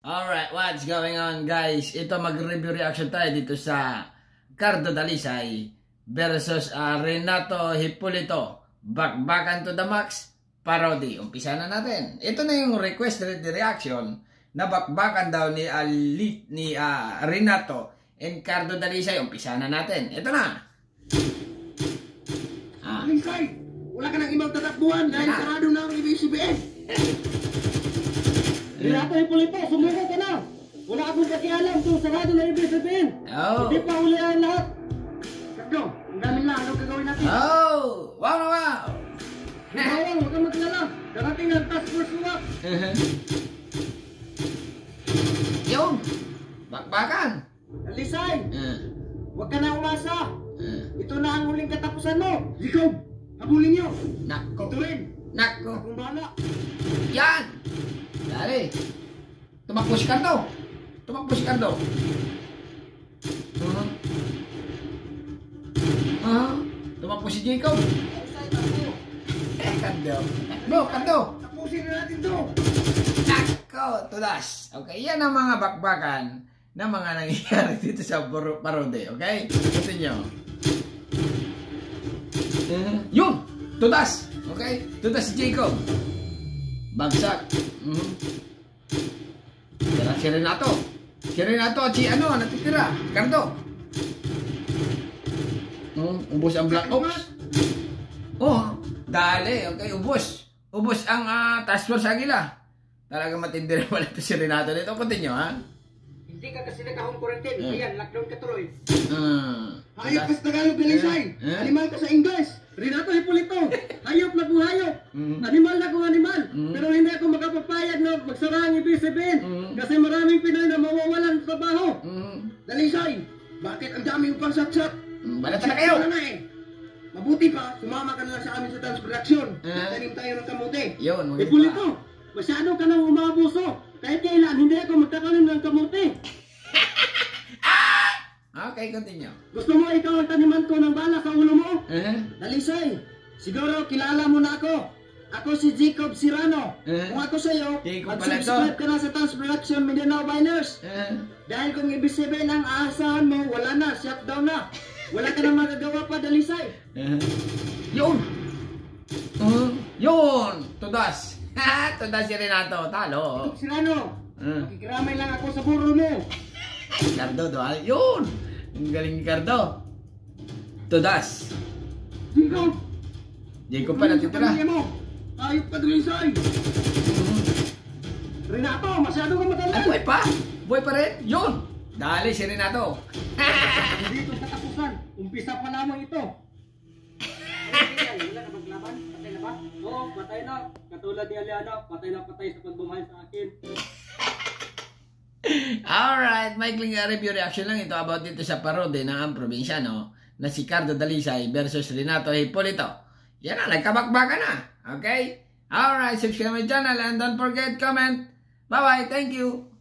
Alright, what's going on guys? Ito mag-review reaction tayo dito sa Cardo Dalisay versus Renato Hipolito. Bakbakan to the max parody. Umpisa na natin. Ito na yung requested reaction na bakbakan daw ni Renato and Cardo Dalisay. Umpisa na natin. Ito na. Dalisay, wala ka nang ibang tatakbuhan dahil sarado na ang ABS-CBN. Renato Hipolito, sumuko ka na. Wala akong pakialam kung sarado na ABS-CBN. Hindi pa huli ang lahat. Cardo, ang dami na. Anong gagawin natin? Wow. Bawang, huwag kang maglala. Darating ang task force swap. Yung bakbakan. Dalisay, huwag ka na umasa. Ito na ang huling katapusan mo. Jacob, habulin niyo. Nako. Ito rin. Nako. Akong bahala. Yan. Dali. Tumakbo si Cardo. Tumakbo si Jacob. Dalisay, takbo. Cardo. Tapusin na natin to. Nako, tulas. Okay, yan ang mga bakbakan na mga nangyayari dito sa parody. Okay? Ito nyo. Yun! Tutas! Okay? Tutas si Jacob. Bagsak. Tira si Renato. Si Renato at si natitira. Cardo. Ubos ang Black Ops. Dali. Okay, ubos. Ubos ang task force Agila. Talaga matindi rin pala ito si Renato dito. Continue, ha? Hindi ka kasi nag-home quarantine. Ayan, lockdown ka tuloy. Hayop Tutas. ka sa Tagalog, Dalisay. Animal ka sa English. Renato Hipolito. Hayop na kung hayop. Animal na kung animal. Pero hindi ako makapapayag na magsara ang ABS-CBN. Kasi maraming Pinoy na mawawalan sa trabaho. Dalisay, bakit ang daming pangsatsak? Balatan na kayo! Mabuti pa, sumama ka na lang sa amin sa transaction. Tanim tayo ng kamote. Yun, maganda. Hipolito, masyado ka nang umabuso. Kahit kailan, hindi ako magkakaroon ng kamote. Okay, continue. Gusto mo ikaw ang taniman ko ng bala sa ulo mo? Dalisay, siguro kilala mo na ako. Ako si Jacob Serrano. Kung ako sa'yo, mag-subscribe ka na sa Tans Production Mindanao Biners. Dahil kung ABS-CBN ang aasahan mo, wala na, shutdown na. Wala ka na magagawa pa, Dalisay. Yun! Yun! Tudas! Tudas si Renato. Talo. Serrano, makikiramay lang ako sa burro mo. Cardo, doon. Yun! Ang galing ni Cardo. Tudas. Jacob pa natitira. Ayop ka, Dalisay. Renato, masyado ka madalas. Buhay pa! Buhay pa rin! Yun! Dali si Renato. Hindi ito katapusan. Umpisa pa lamang ito. Wala na maglaban? Patay na ba? Oo, patay na. Katulad ni Aliana, patay na patay sa pagmamahal sa akin. Alright, maikling review reaction lang ito about dito sa parody ng ang probinsyano na si Cardo Dalisay versus Renato Hipolito. Yan na, nagkabakbakan na. Okay? Alright, subscribe my channel and don't forget comment. Bye-bye, thank you.